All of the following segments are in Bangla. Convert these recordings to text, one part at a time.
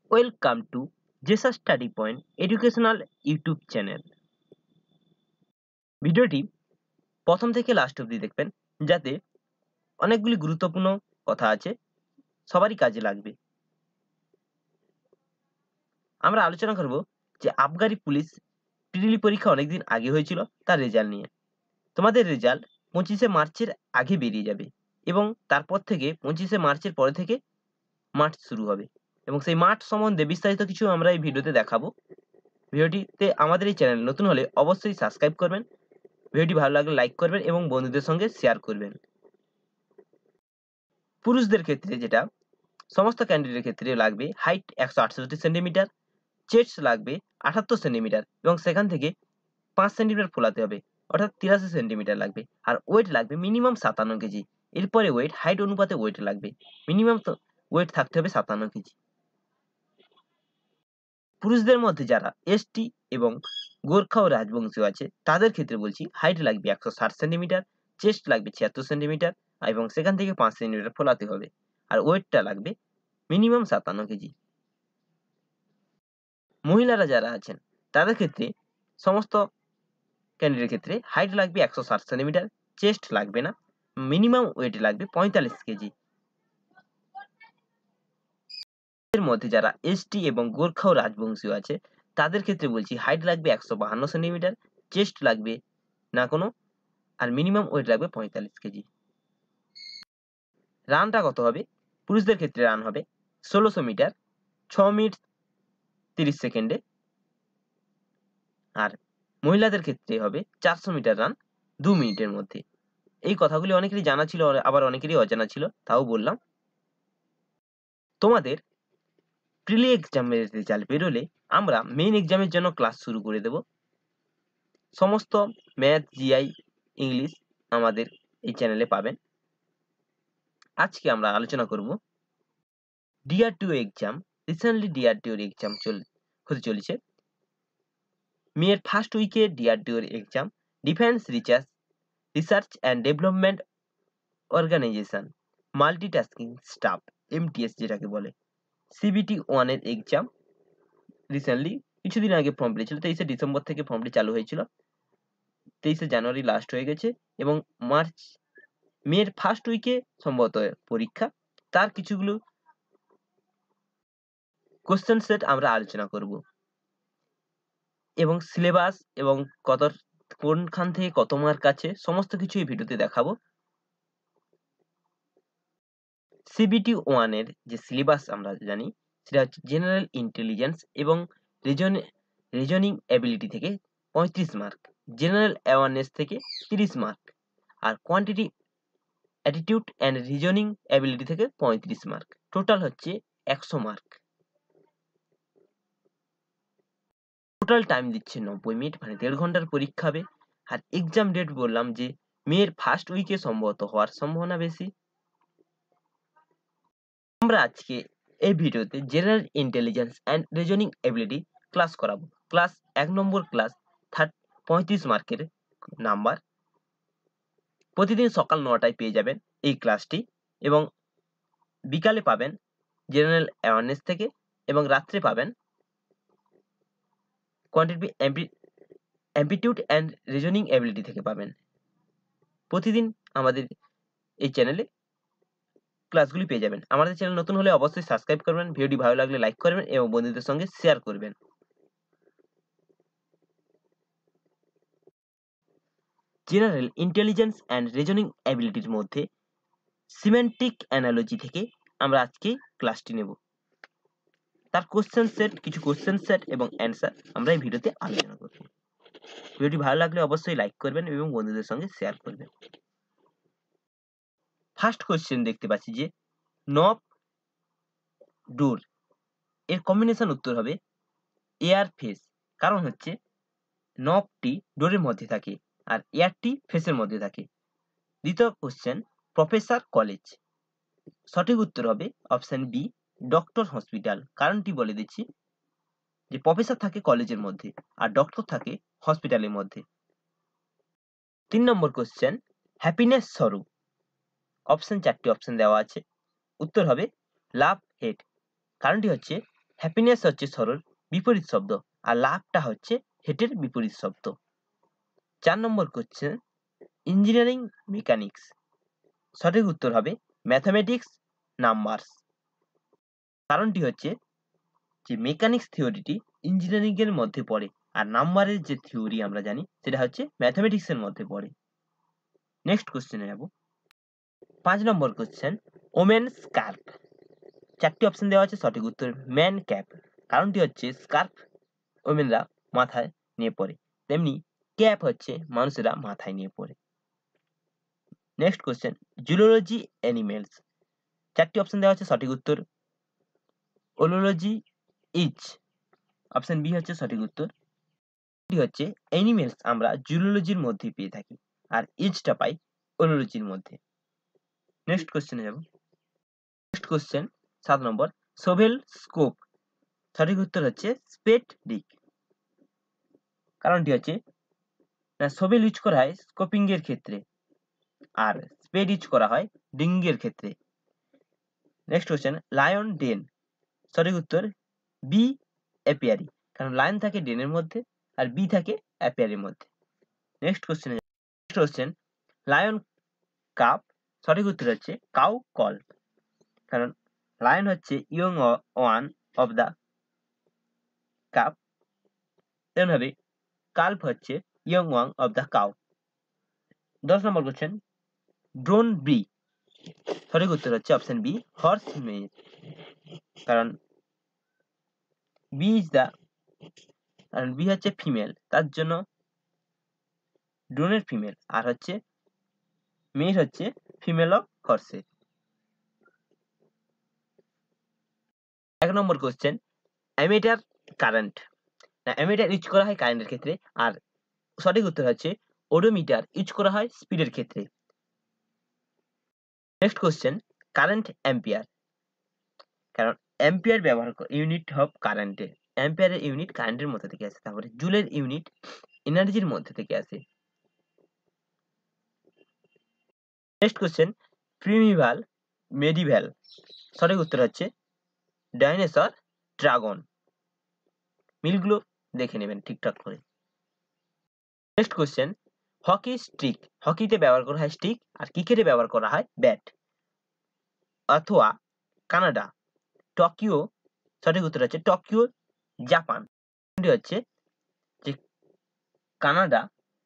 ওয়েলকাম টু জেসা study point educational YouTube channel. ভিডিওটি প্রথম থেকে লাস্ট অবধি দেখবেন, যাতে অনেকগুলি গুরুত্বপূর্ণ কথা আছে, সবারই কাজে লাগবে। আমরা আলোচনা করব যে আবগারি পুলিশ প্রিলি পরীক্ষা অনেকদিন আগে হয়েছিল, তার রেজাল্ট নিয়ে। তোমাদের রেজাল্ট 25শে মার্চের আগে বেরিয়ে যাবে এবং তারপর থেকে 25শে মার্চের পরে থেকে মাঠ শুরু হবে এবং সেই মাঠ সম্বন্ধে বিস্তারিত কিছু আমরা এই ভিডিওতে দেখাবো। ভিডিওটিতে আমাদের এই চ্যানেল নতুন হলে অবশ্যই সাবস্ক্রাইব করবেন, ভিডিওটি ভালো লাগলে লাইক করবেন এবং বন্ধুদের সঙ্গে শেয়ার করবেন। পুরুষদের ক্ষেত্রে যেটা সমস্ত ক্যান্ডিডেটের ক্ষেত্রে লাগবে হাইট 168 সেন্টিমিটার, চেস্ট লাগবে 78 সেন্টিমিটার এবং সেখান থেকে 5 সেন্টিমিটার ফোলাতে হবে, অর্থাৎ 83 সেন্টিমিটার লাগবে। আর ওয়েট লাগবে মিনিমাম 57 কেজি। এরপরে ওয়েট হাইট অনুপাতে ওয়েট লাগবে, মিনিমাম তো ওয়েট থাকতে হবে 57 কেজি। পুরুষদের মধ্যে যারা এসটি এবং গোর্খা ও রাজবংশী আছে তাদের ক্ষেত্রে বলছি হাইট লাগবে 160 সেন্টিমিটার, চেস্ট লাগবে 76 সেন্টিমিটার এবং সেখান থেকে 5 সেন্টিমিটার ফোলাতে হবে। আর ওয়েটটা লাগবে মিনিমাম 57 কেজি। মহিলারা যারা আছেন তাদের ক্ষেত্রে সমস্ত ক্যান্ডিডেটের ক্ষেত্রে হাইট লাগবে 160 সেন্টিমিটার, চেস্ট লাগবে না, মিনিমাম ওয়েট লাগবে 45 কেজি। এর মধ্যে যারা এসটি এবং গোর্খা ও রাজবংশী আছে তাদের ক্ষেত্রে বলছি হাইট লাগবে 152 সেন্টিমিটার, চেস্ট লাগবে না কোনো, আর মিনিমাম ওয়েট লাগবে 45 কেজি। রানটা কত হবে? পুরুষদের ক্ষেত্রে রান হবে 1600 মিটার 6 মিনিট 30 সেকেন্ডে, আর মহিলাদের ক্ষেত্রে হবে 400 মিটার রান 2 মিনিটের মধ্যে। এই কথাগুলি অনেকেরই জানা ছিল, আবার অনেকেরই অজানা ছিল, তাও বললাম। তোমাদের প্রিলি এক্সামের রেজাল্ট বেরোলে আমরা মেইন এক্সামের জন্য ক্লাস শুরু করে দেব। সমস্ত ম্যাথ, জিআই, ইংলিশ আমাদের এই চ্যানেলে পাবেন। আজকে আমরা আলোচনা করব ডিআরডিও এক্সাম। রিসেন্টলি ডিআরডিওর এক্সাম হতে চলেছে। মেয়ের ফার্স্ট উইকে ডিআরডিওর exam, defence research and development organisation multitasking staff, MTS যেটাকে বলে। সিবিটি 1 এর এক্সাম রিসেন্টলি কিছুদিন আগে ফর্ম পেয়েছিল, 23শে ডিসেম্বর থেকে ফর্মটি চালু হয়েছিল, 23শে জানুয়ারি লাস্ট হয়ে গেছে এবং মেয়ের ফার্স্ট উইকে সম্ভবত পরীক্ষা। তার কিছুগুলো কোশ্চেন সেট আমরা আলোচনা করব এবং সিলেবাস এবং কোনখান থেকে কত মার্ক আছে সমস্ত কিছু এই ভিডিওতে দেখাবো। সিবিটি 1 এর যে সিলেবাস আমরা জানি সেটা হচ্ছে জেনারেল ইন্টেলিজেন্স এবং রিজনিং এবিলিটি থেকে 35 মার্ক, জেনারেল অ্যাওয়ারনেস থেকে 30 মার্ক, আর quantity attitude and reasoning ability থেকে 35 মার্ক। টোটাল হচ্ছে 100 মার্ক। টোটাল টাইম দিচ্ছে 90 মিনিট, মানে 1.5 ঘন্টার পরীক্ষা হবে। আর এক্সাম ডেট বললাম যে মেয়ের ফার্স্ট উইকে সম্ভবত হওয়ার সম্ভাবনা বেশি। আমরা আজকে এই ভিডিওতে general intelligence and reasoning ability class করাবো। ক্লাস 1 নম্বর ক্লাস 35 মার্কের নাম্বার। প্রতিদিন সকাল 9টায় পেয়ে যাবেন এই ক্লাসটি এবং বিকালে পাবেন জেনারেল অ্যাওয়ারনেস থেকে এবং রাত্রে পাবেন quantity aptitude and reasoning ability থেকে পাবেন। প্রতিদিন আমাদের এই চ্যানেলে ক্লাসগুলি পেয়ে যাবেন। আমাদের চ্যানেল নতুন হলে অবশ্যই সাবস্ক্রাইব করবেন, ভিডিওটি ভালো লাগলে লাইক করবেন এবং বন্ধুদের সঙ্গে শেয়ার করবেন। জেনারেল ইন্টেলিজেন্স অ্যান্ড রিজনিং অ্যাবিলিটির মধ্যে সিমেন্টিক অ্যানালজি থেকে আমরা আজকে ক্লাসটি নেব। তার কিছু কোশ্চেন সেট এবং অ্যান্সার আমরা এই ভিডিওতে আলোচনা করব। ভিডিওটি ভালো লাগলে অবশ্যই লাইক করবেন এবং বন্ধুদের সঙ্গে শেয়ার করবেন। ফার্স্ট কোশ্চেন দেখতে পাচ্ছি যে নব ডোর এর কম্বিনেশন উত্তর হবে এয়ার ফেস, কারণ হচ্ছে নবটি ডোরের মধ্যে থাকে আর এয়ারটি ফেসের মধ্যে থাকে। দ্বিতীয় কোশ্চেন প্রফেসর কলেজ, সঠিক উত্তর হবে অপশন বি ডক্টর হসপিটাল। কারণটি বলে দিচ্ছি যে প্রফেসর থাকে কলেজের মধ্যে আর ডক্টর থাকে হসপিটালের মধ্যে। 3 নম্বর কোশ্চেন হ্যাপিনেস সরো, চারটি অপশন দেওয়া আছে, উত্তর হবে লাভ হেড। কারণটি হচ্ছে হ্যাপিনেস হচ্ছে সরল বিপরীত শব্দ, আর লাভটা হচ্ছে হেটের বিপরীত শব্দ। 4 নম্বর কোশ্চেন, ইঞ্জিনিয়ারিং মেকানিক্স। সঠিক উত্তর হবে ম্যাথমেটিক্স নাম্বারস। কারণটি হচ্ছে যে মেকানিক্স থিওরিটি ইঞ্জিনিয়ারিং এর মধ্যে পড়ে, আর নাম্বারের যে থিওরি আমরা জানি সেটা হচ্ছে ম্যাথমেটিক্স এর মধ্যে পড়ে। নেক্সট কোশ্চেনে যাব। 5 নম্বর কোশ্চেন, ওমেন স্কার্ফ। 4টি অপশন দেওয়া আছে, সঠিক উত্তর ম্যান ক্যাপ। কারণটি হচ্ছে স্কার্ফ ওমেনরা মাথায় নিয়ে পড়ে, তেমনি ক্যাপ হচ্ছে মানুষেরা মাথায় নিয়ে পড়ে। Next question, zoology animals. 4টি অপশন দেওয়া আছে, সঠিক উত্তর ওলোলজি ইচ। অপশন বি হচ্ছে সঠিক উত্তর। এটি হচ্ছে অ্যানিমেলস আমরা জুলজির মধ্যে পেয়ে থাকি, আর ইচটা পাই ওলোলজির মধ্যে। নেক্সট কোশ্চেনে যাব। Next question 7 number, shovel scope. সঠিক উত্তর হচ্ছে স্পেড ডিক। কারণটি হচ্ছে সোভেল ইউজ করা হয় স্কোপিং এর ক্ষেত্রে, আর স্পেড ইউজ করা হয় ডিঙ্গিং এর ক্ষেত্রে। Next question, lion den. সঠিক উত্তর বি অ্যাপিয়ারি, কারণ লায়ন থাকে ডেনের মধ্যে আর বি থাকে অ্যাপিয়ারির মধ্যে। Next question, lion cub. সঠিক উত্তর হচ্ছে কাউ কল, কারণ লায়ন হচ্ছে young one of the cub, তেমনভাবে কাল্প হচ্ছে young one of the cow. 10 number question, drone bee. সঠিক উত্তর হচ্ছে অপশন বি হর্স মেজ, কারণ বি ইজ দ্য কারণ বি হচ্ছে ফিমেল, তার জন্য ড্রোনের ফিমেল, আর হচ্ছে মেয়ে হচ্ছে ফিমেল অফ হর্সের। 1 নম্বর কোশ্চেন, অ্যামিটার কারেন্ট। না, অ্যামিটার ইউজ করা হয় কারেন্টের ক্ষেত্রে, আর সঠিক উত্তর হচ্ছে ওডোমিটার ইউজ করা হয় স্পিডের ক্ষেত্রে। Next question, current ampere. কারণ অ্যাম্পিয়ার ব্যবহার ইউনিট অফ কারেন্টের, অ্যাম্পিয়ারের ইউনিট কারেন্টের মধ্যে থেকে আসে, তারপরে জুলের ইউনিট এনার্জির মধ্যে থেকে আসে। Next question, primeval medieval. সঠিক উত্তর হচ্ছে ডাইনোসর ড্রাগন। মিলগুলো দেখে নেবেন ঠিকঠাক করে। Next question, hockey stick. হকিতে ব্যবহার করা হয় স্টিক, আর ক্রিকেটে ব্যবহার করা হয় ব্যাট। অথবা কানাডা, টোকিও। সঠিক উত্তর হচ্ছে টোকিও জাপান। হচ্ছে যে কানাডা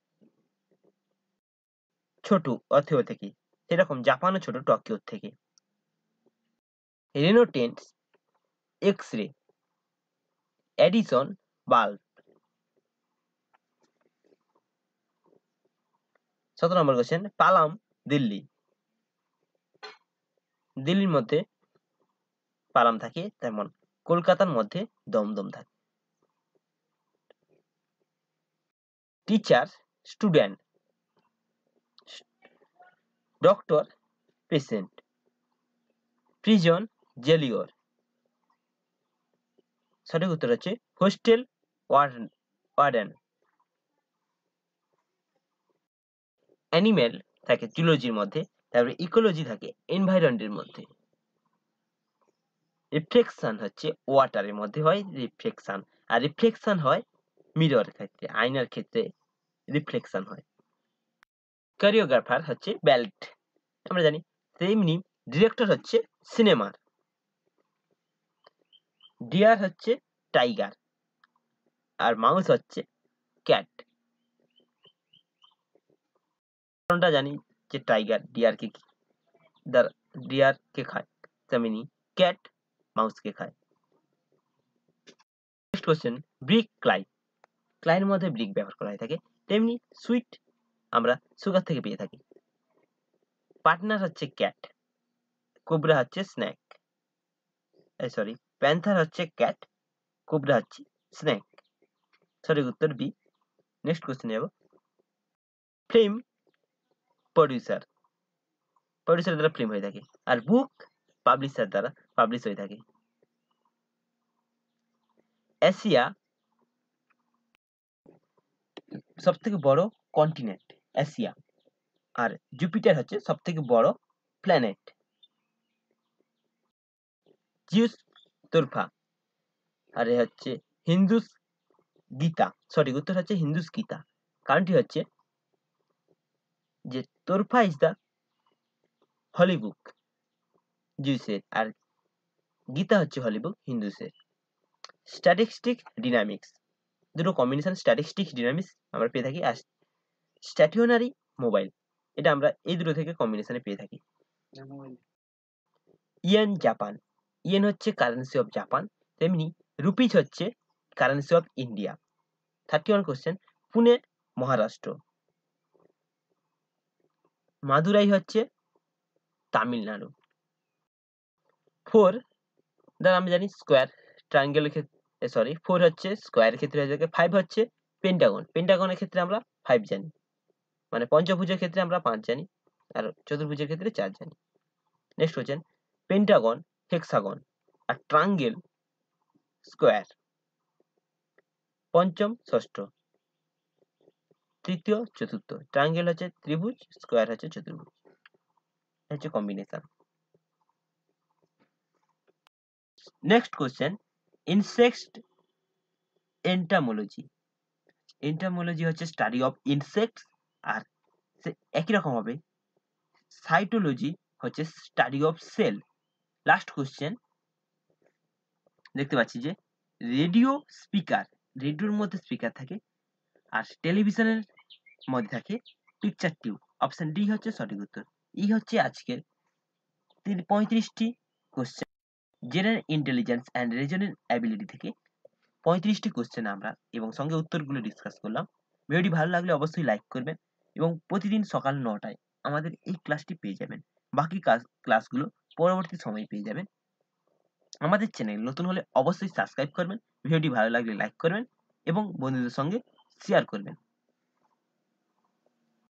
ছোট অথিও থেকে, সেরকম জাপানও ছোট টোকিওর থেকে। রেনোটেন্স X ray, Edison bulb. 17 number question, Palam Delhi. দিল্লির মধ্যে পালাম থাকে, তেমন কলকাতার মধ্যে দমদম থাকে। Teacher student, doctor patient, prison jailer. সঠিক উত্তর হচ্ছে হোস্টেল ওয়ার্ডেন। অ্যানিমেল থাকে জুলজির মধ্যে, তারপরে ইকোলজি থাকে এনভায়রনমেন্টের মধ্যে। রিফ্লেকশন হচ্ছে ওয়াটারের মধ্যে হয় রিফ্লেকশন, আর রিফ্লেকশন হয় মিরর ক্ষেত্রে, আয়নার ক্ষেত্রে রিফ্লেকশন হয়। কোরিওগ্রাফার হচ্ছে ব্যালেট, আমরা জানি, তেমনি ডিরেক্টর হচ্ছে সিনেমার। ডিয়ার হচ্ছে টাইগার, আর মাউস হচ্ছে ক্যাট। কারণটা জানি যে টাইগার ডিয়ারকে খায়, তেমনি ক্যাট মাউসকে খায়। Next question, brick clay. ক্লাইয়ের মধ্যে ব্রিক ব্যবহার করা হয়ে থাকে, তেমনি সুইট আমরা সুগার থেকে পেয়ে থাকি। পার্টনার হচ্ছে ক্যাট, কোবরা হচ্ছে স্ন্যাক, সরি প্যান্থার হচ্ছে ক্যাট, কোবরা হচ্ছে স্ন্যাক। সঠিক উত্তর বি। নেক্সট কোশ্চেন যাব। ফিল্ম প্রডিউসার, প্রডিউসার দ্বারা ফিল্ম হয়ে থাকে, আর বুক পাবলিশার দ্বারা পাবলিশ হয়ে থাকে। এশিয়া সব থেকে বড় কন্টিনেন্ট এশিয়া, আর জুপিটার হচ্ছে সব থেকে বড় প্ল্যানেট। জিউস তুরফা, আর এ হচ্ছে হিন্দুস গীতা, সঠিক উত্তর হচ্ছে হিন্দুস গীতা। কারণটি হচ্ছে যে Torah is the holy book জিউসের, আর গীতা হচ্ছে হলি বুক হিন্দুসের। স্ট্যাটিস্টিক ডিনামিক্স, দুটো কম্বিনেশন স্ট্যাটিস্টিক ডিনামিক্স আমরা পেয়ে থাকি। আর স্ট্যাটিওনারি মোবাইল, এটা আমরা এই দুটো থেকে কম্বিনেশনে পেয়ে থাকি। ইয়েন জাপান, ইয়েন হচ্ছে কারেন্সি অফ জাপান, তেমনি রুপিজ হচ্ছে currency of India. 31 question, Pune Maharashtra, Madurai হচ্ছে তামিলনাড়ু। 4 দ্বারা আমরা জানি স্কোয়ার, ট্রায়াঙ্গেলের ক্ষেত্রে 4 হচ্ছে স্কোয়ারের ক্ষেত্রে হয়ে থাকে। 5 হচ্ছে পেন্টাগন, পেন্টাগনের ক্ষেত্রে আমরা 5 জানি, মানে পঞ্চভুজের ক্ষেত্রে আমরা 5 জানি, আর চতুর্ভুজের ক্ষেত্রে 4 জানি। নেক্সট কোশ্চেন, পেন্টাগন, হেক্সাগন আর ট্রায়াঙ্গেল স্কোয়ার, পঞ্চম ষষ্ঠ, তৃতীয় চতুর্থ। ট্রায়াঙ্গেল হচ্ছে ত্রিভুজ, স্কোয়ার হচ্ছে চতুর্ভুজ, হচ্ছে combination. Next question, insect entomology, entomology হচ্ছে স্টাডি অফ ইনসেক্টস, আর একই রকম হবে সাইটোলজি হচ্ছে study of cell. Last question, দেখতে পাচ্ছি যে রেডিও স্পিকার, রেডিওর মধ্যে স্পিকার থাকে, আর টেলিভিশনের মধ্যে থাকে পিকচার টিউব। অপশন ডি হচ্ছে সঠিক উত্তর। এই হচ্ছে আজকের 35টি question, general intelligence and reasoning ability থেকে 35টি কোশ্চেন আমরা এবং সঙ্গে উত্তরগুলো ডিসকাস করলাম। ভিডিওটি ভালো লাগলে অবশ্যই লাইক করবেন এবং প্রতিদিন সকাল 9টায় আমাদের এই ক্লাসটি পেয়ে যাবেন। বাকি ক্লাসগুলো পরবর্তী সময়ে পেয়ে যাবেন। আমাদের চ্যানেল নতুন হলে অবশ্যই সাবস্ক্রাইব করবেন, ভিডিওটি ভালো লাগলে লাইক করবেন এবং বন্ধুদের সঙ্গে শেয়ার করবেন।